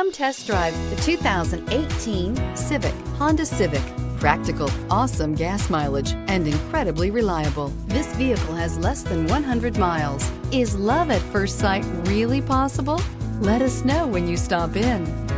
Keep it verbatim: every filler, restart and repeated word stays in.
Come test drive the two thousand eighteen Civic, Honda Civic. Practical, awesome gas mileage, and incredibly reliable. This vehicle has less than one hundred miles. Is love at first sight really possible? Let us know when you stop in.